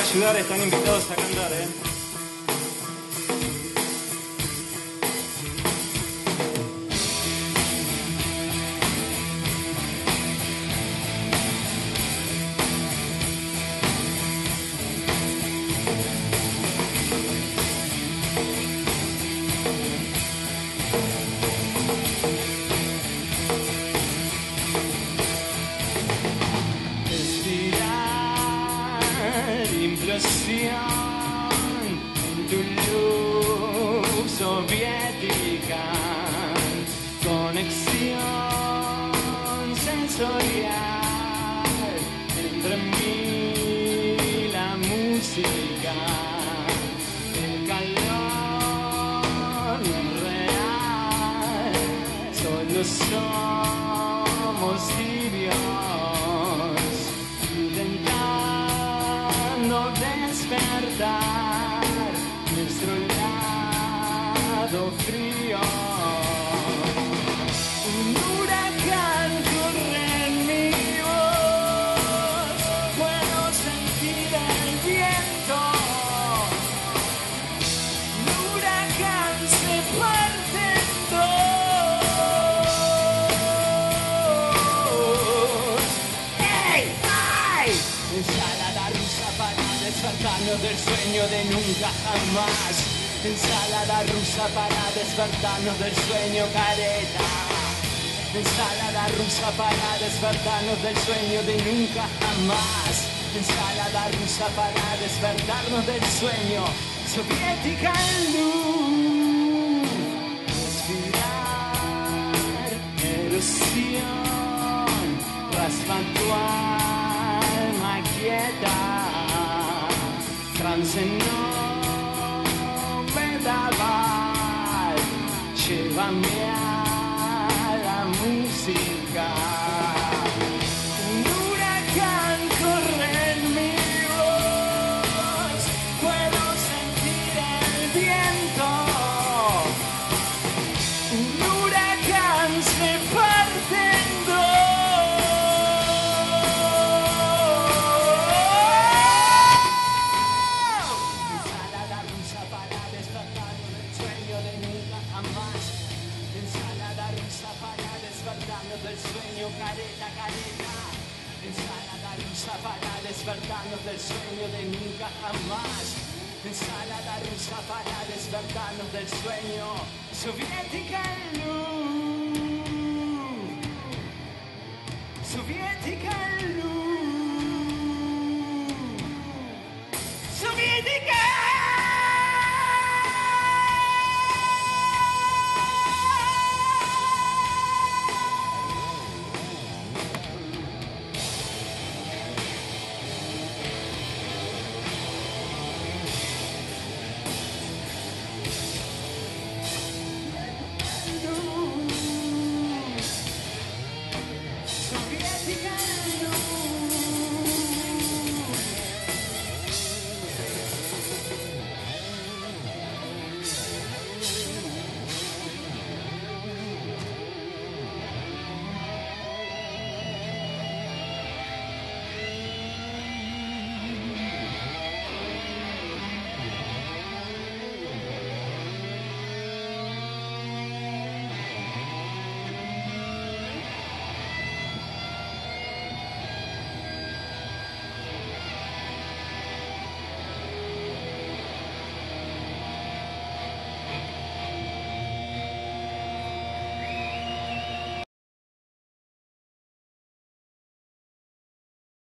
ayudar están invitados a cantar, ¿eh? Tu luz soviética, conexión sensorial entre mí y la música, el calor real, solo somos tibios, intentando despertar nuestro lado frío. Un huracán corre en mi voz, puedo sentir el viento. Un huracán se parte en dos. ¡Ey! ¡Ay! Ensalada rusa para despertarnos del sueño de nunca jamás. Ensalada rusa para despertarnos del sueño, careta. Ensalada rusa para despertarnos del sueño de nunca jamás. Ensalada rusa para despertarnos del sueño, soviética luz. Respirar, erosión, raspa tu alma quieta. Trance no vendaval, llévame a la música. Un huracán corre en mi voz, puedo sentir el viento. Un huracán se parte en del sueño, careta, careta. Ensalada rusa para despertarnos del sueño de nunca jamás. Ensalada rusa para despertarnos del sueño, soviética luz.